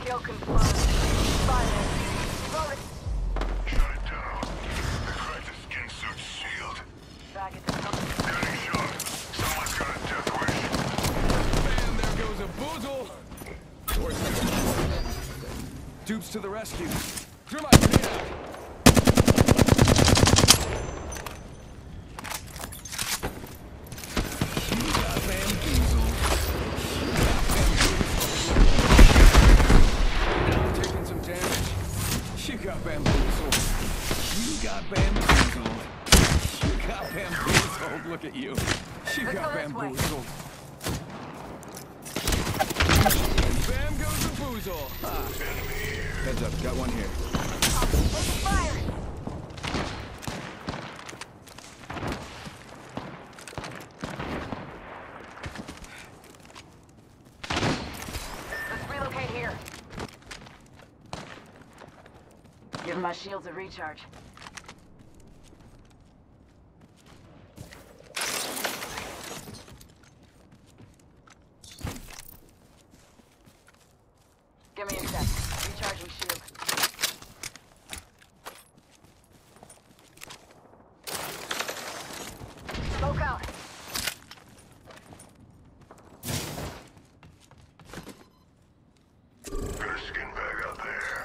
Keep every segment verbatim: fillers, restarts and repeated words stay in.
Kill confirmed. Fire. Reloading. Shut it down. They cracked the skin suit shield. Back at the company. Getting shot. Someone's got a death wish. Bam! There goes a boozle. Dupes to the rescue. Throw my grenade out. You got bamboozled. Now taking some damage. You got bamboozled. You got bamboozled. You got bamboozled. Look at you. You Let's got go this way. bamboozled. Bam goes the boozle. Ha. Heads up, got one here. Open fire. Let's relocate here. Give my shields a recharge. Give me a sec. Recharging shield. Smoke out. Got a skin bag out there.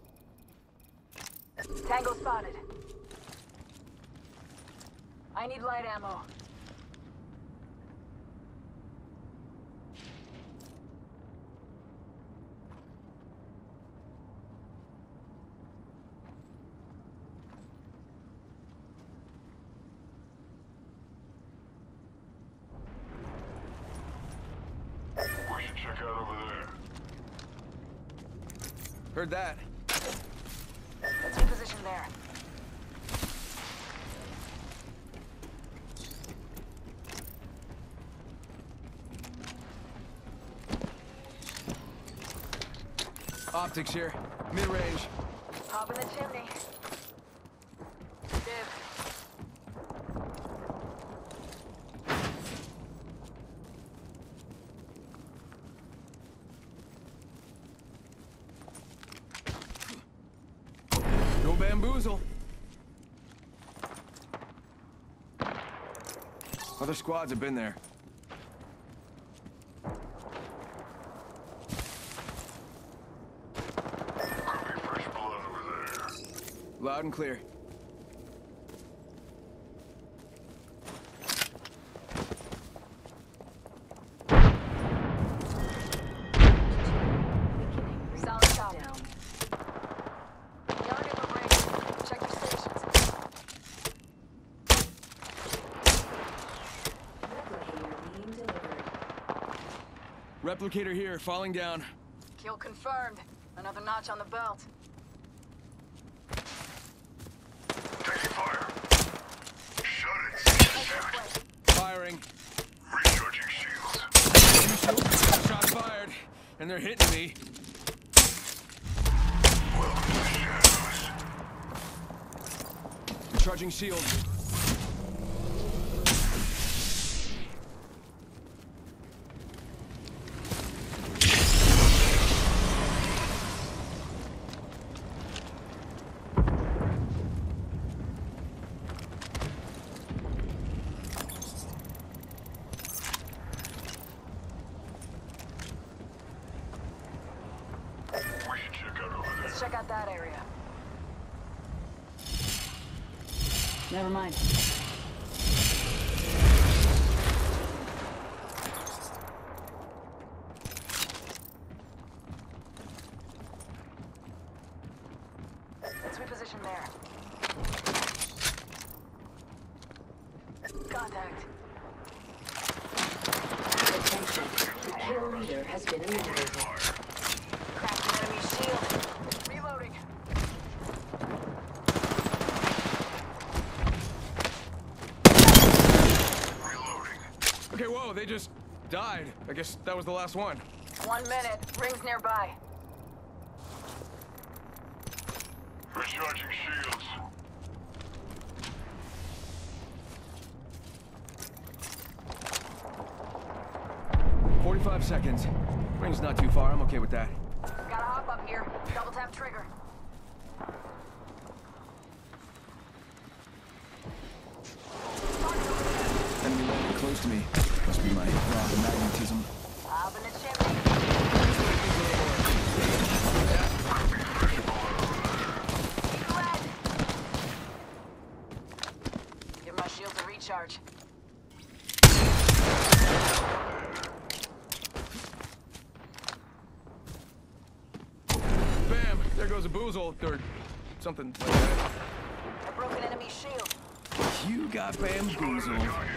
Tango spotted. I need light ammo. We should check out over there. Heard that. Let's reposition there. Optics here. Mid-range. Hop in the chimney. Div. No bamboozle. Other squads have been there. Copy fresh blood over there. Loud and clear. Solid stop. Yard in the range. Check your stations. Replicator here, falling down. Kill confirmed. Another notch on the belt. Taking fire. Shut it. Firing. Recharging shields. Shots fired. And they're hitting me. Welcome to the shadows. Recharging shield. We should check out over there. Let's check out that area. Never mind. Let's reposition there. Contact. Attention. The kill leader has been eliminated. Cracked an enemy shield. Reloading. Reloading. Okay, whoa, they just died. I guess that was the last one. One minute. Rings nearby. Recharging shields. forty-five seconds. Ring's not too far, I'm okay with that. Gotta hop up Double tap trigger. Enemy landed close to me. Must be my raw magnetism. Up in the chimney. Red. Give my shields a recharge. Bam! There goes a boozle, or something like that. I broke an enemy shield. You got bamboozled.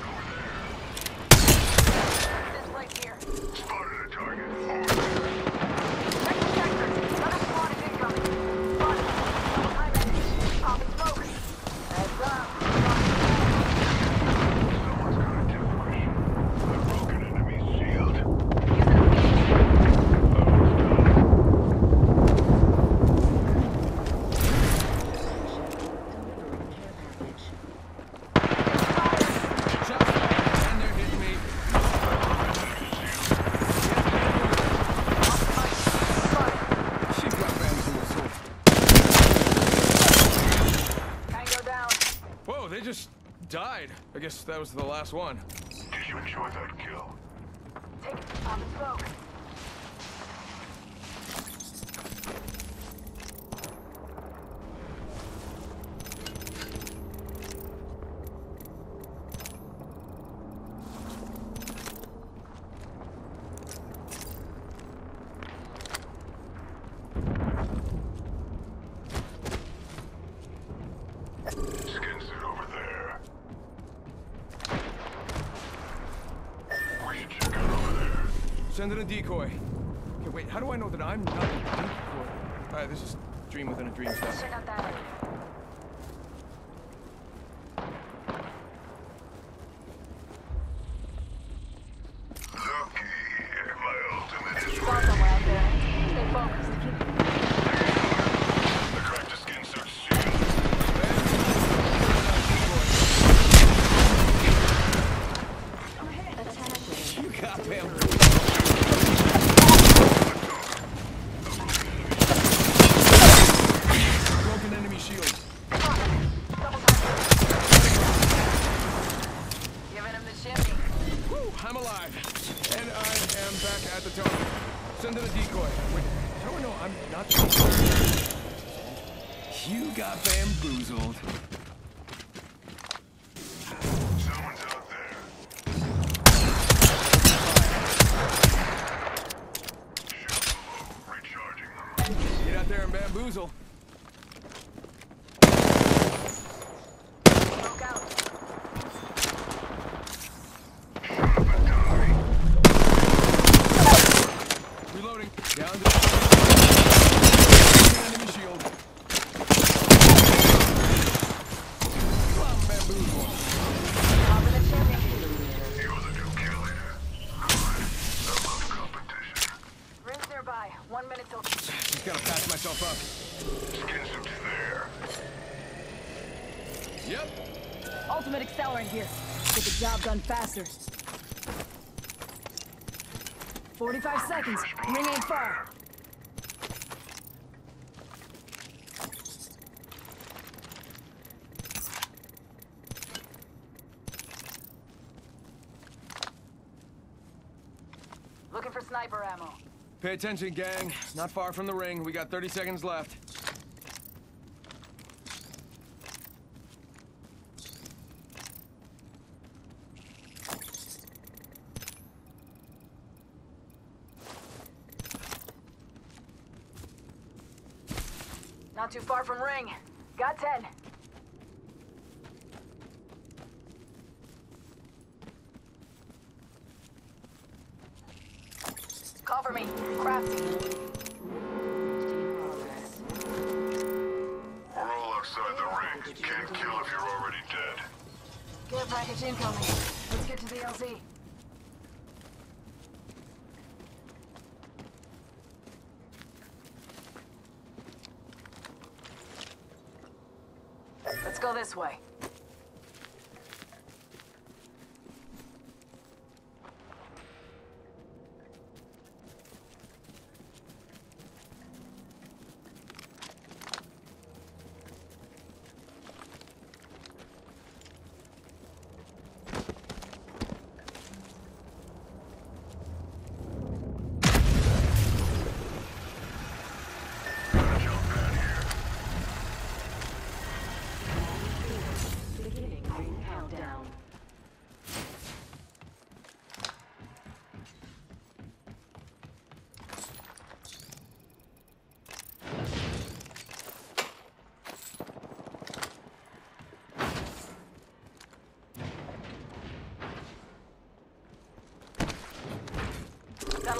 This place here. Spotted a target. Over there. Check the sectors. Another squad is incoming. Spotted. Double time enemy. Popping smoke. Heads up. Someone's got a tip push. I broke an enemy shield. Using a beam. Shot fired, and they're hitting me. She got bamboozled. Tango down. Whoa, they just died. I guess that was the last one. Did you enjoy that kill? Take it. Popping smoke. Skin suit over there. We should check out over there. Send in a decoy. Okay, wait, how do I know that I'm not a decoy? Alright, this is dream within a dream stuff. Check out that area. Lucky. My ultimate is Saw ready. someone out there. Stay focused. I cracked a skin suit shield. You got bamboozled. Broken enemy shield. Double time. Giving him the chimney. Woo, I'm alive. And I am back at the target. Send in a decoy. Wait, how do I know I'm not the decoy? You got bamboozled. Someone's out there. Shields below. Recharging them. Get out there and bamboozle. Broke out. Shut up and die. Reloading. Down to enemy shield. Come on, bamboozle. Up in the chimney. You're the new kill leader. Good. I love competition. Rings nearby. One minute till. Just gotta patch myself up. Skin suit's there. Yep. Ultimate accelerant here. Get the job done faster. forty-five seconds. Ring ain't far. Looking for sniper ammo. Pay attention, gang. Not far from the ring. We got thirty seconds left. Not too far from ring. Got ten. Cover me. Crafty. We're all outside the ring. Can't kill if you're already dead. Care package incoming. Let's get to the L Z. Let's go this way.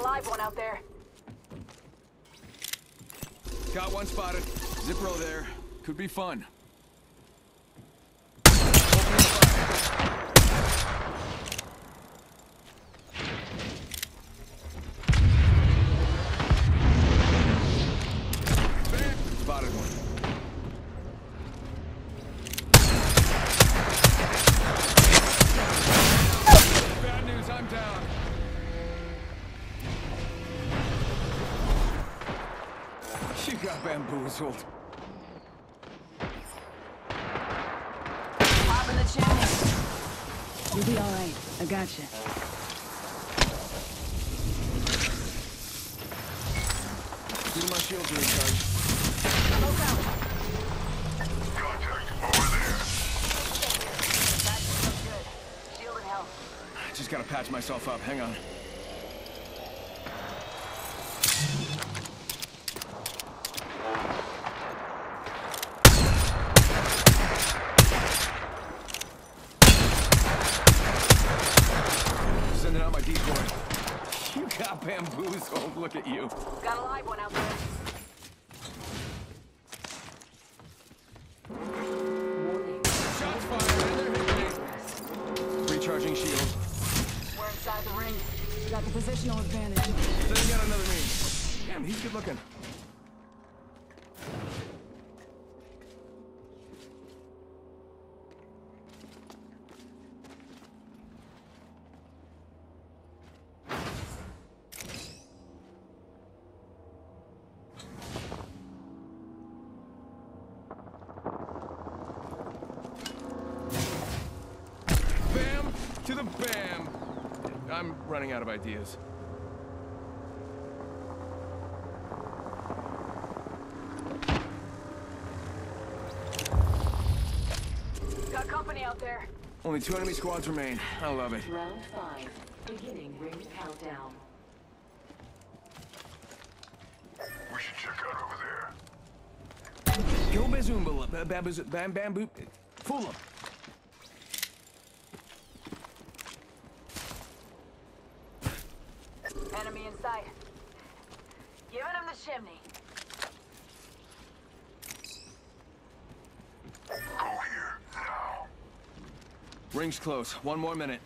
live one out there. Got one spotted. Zipro there. Could be fun. Spotted one. Bad news, I'm down. You got bamboozled. Pop in the chimney. You'll be all right. I gotcha. Give my shield to recharge. Smoke out. Contact over there. That feels good. Shield and health. Just gotta patch myself up. Hang on. Sending out my decoy. You got bamboozled. Look at you. Got a live one out there. Warning. Shots fired. And they're hitting me. Recharging shield. We're inside the ring. Got the positional advantage. Sending out another me. Damn, he's good looking. Bam to the bam. I'm running out of ideas. Got company out there. Only two enemy squads remain. I love it. Round five. Beginning ring countdown. We should check out over there. Go Bazoomba, ba- babaz- bam bam boop. Fool him. Enemy in sight. Giving him the chimney. Go here now. Ring's close. One more minute.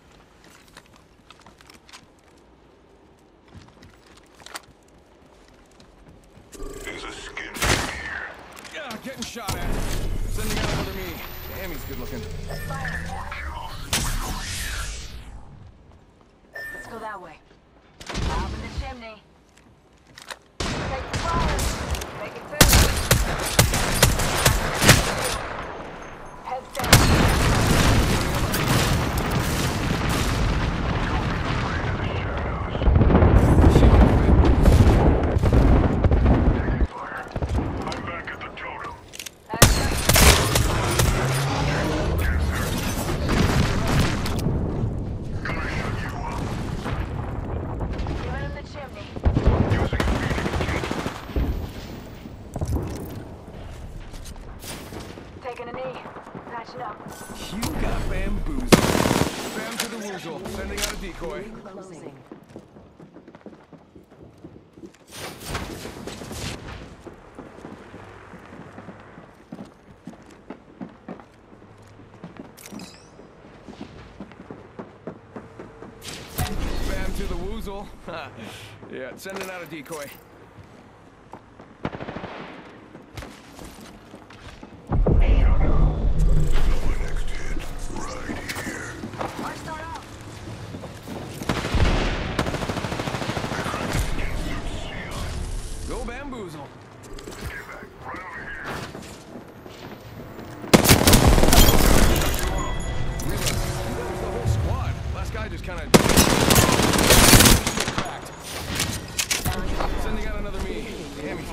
There's a skin here. Yeah, getting shot at. Sending out another me. Damn, he's good looking. Fire. More kills. We go here. Let's go that way. Pop in the chimney. Take the fire. Make it two. Heads down. Taking fire. I'm back at the totem. Heads down. Gonna shut you up. Giving him the chimney. Using a feeding kit. Taking a knee. Patching up. You got bamboozled. Bam to the woozle. Sending out a decoy. Closing. Bam to the woozle. Ha. Yeah, sending out a decoy. My next hit. Right here. Why start off? Skin suit sealed. Go bamboozle. Get back. Right over here. Reload. The whole squad. Last guy just kind of cracked. Sending out another me. Damn, he's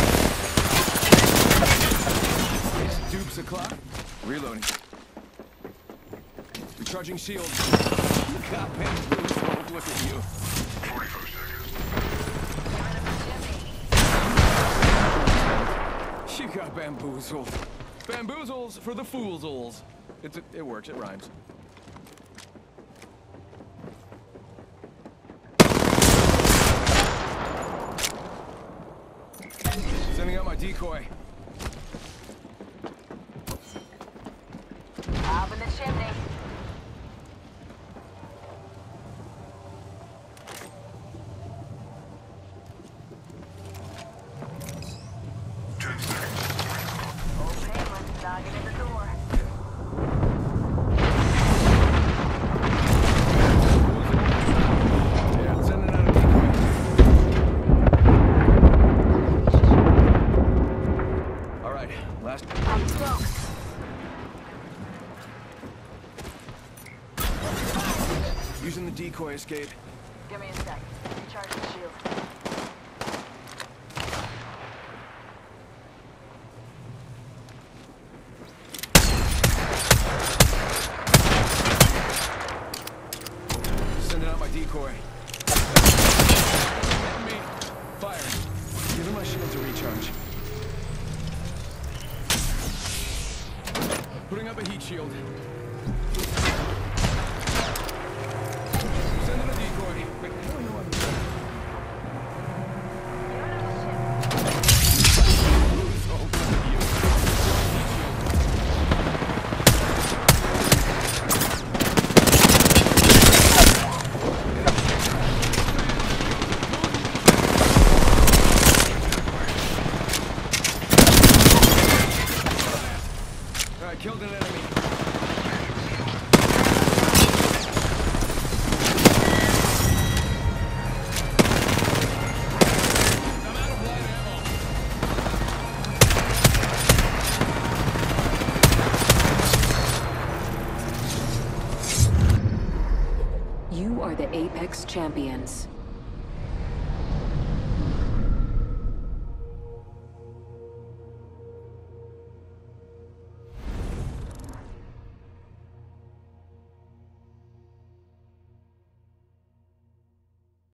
dupes o'clock. Reloading. Recharging shield. You got bamboozled. Look at you. forty-five seconds. Giving him the chimney. You got bamboozled. Bamboozles for the foolsels. It's, it, it works. It rhymes. out my decoy. Up in the chimney. Ten seconds. Old Penguin's knocking at the door. Yeah, sending out a decoy. All right, last. I'm smoked. Using the decoy escape. Give me a sec. Recharge the shield. Sending out my decoy. Me. Fire. Giving my shield to recharge. Putting up a heat shield. Sending a decoy. Wait, how do I know I'm You're in the ship. loose? Oh, God, you. Heat shield. All right, killed an enemy. I'm out of light ammo. You are the Apex Champions.